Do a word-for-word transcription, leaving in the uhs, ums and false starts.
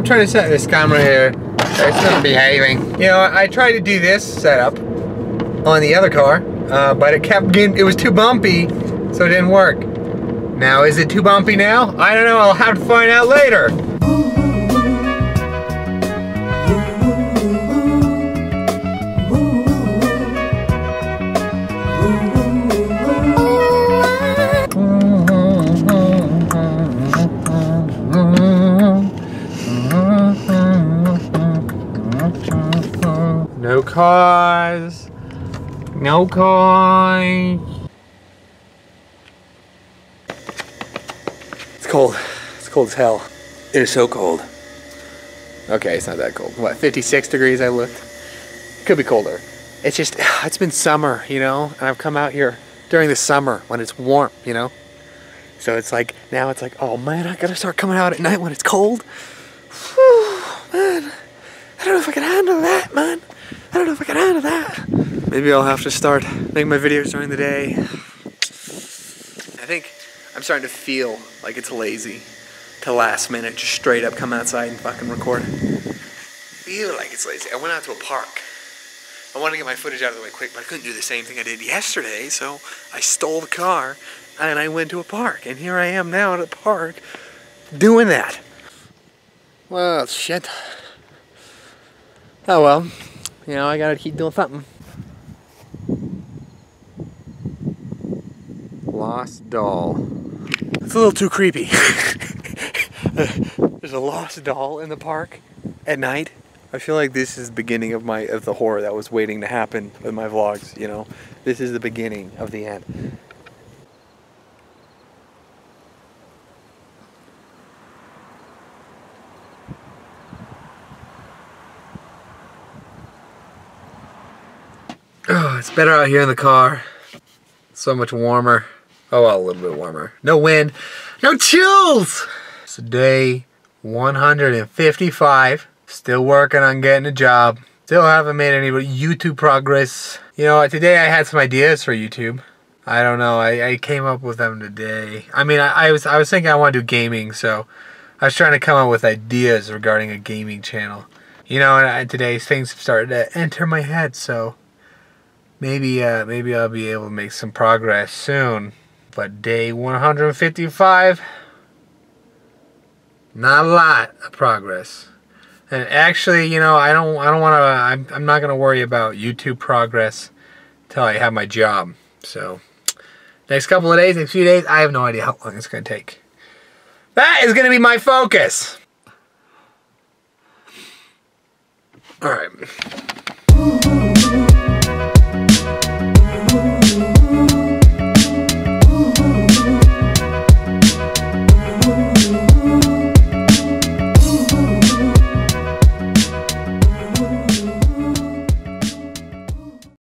I'm trying to set this camera here. It's not behaving. You know, I tried to do this setup on the other car, uh, but it kept getting, it was too bumpy, so it didn't work. Now, is it too bumpy now? I don't know, I'll have to find out later. No cars. No cars. It's cold. It's cold as hell. It is so cold. Okay, it's not that cold. What, fifty-six degrees I looked? Could be colder. It's just, it's been summer, you know? And I've come out here during the summer when it's warm, you know? So it's like, now it's like, oh man, I gotta start coming out at night when it's cold. Whew, man. I don't know if I can handle that, man. I don't know if I can handle that. Maybe I'll have to start making my videos during the day. I think I'm starting to feel like it's lazy to last minute just straight up come outside and fucking record. Feel like it's lazy. I went out to a park. I wanted to get my footage out of the way quick, but I couldn't do the same thing I did yesterday, so I stole the car and I went to a park. And here I am now at a park doing that. Well, shit. Oh well. You know, I gotta keep doing something. Lost doll. It's a little too creepy. There's a lost doll in the park at night. I feel like this is the beginning of my of the horror that was waiting to happen with my vlogs, you know? This is the beginning of the end. Oh, it's better out here in the car. So much warmer. Oh, well, a little bit warmer. No wind. No chills! It's day one hundred fifty-five. Still working on getting a job. Still haven't made any YouTube progress. You know, today I had some ideas for YouTube. I don't know. I, I came up with them today. I mean, I, I was I was thinking I want to do gaming, so I was trying to come up with ideas regarding a gaming channel. You know, and I, today things have started to enter my head, so maybe uh, maybe I'll be able to make some progress soon. But day one hundred fifty-five, not a lot of progress. And actually, you know, I don't I don't want to. I'm I'm not gonna worry about YouTube progress until I have my job. So next couple of days, next few days, I have no idea how long it's gonna take. That is gonna be my focus. All right.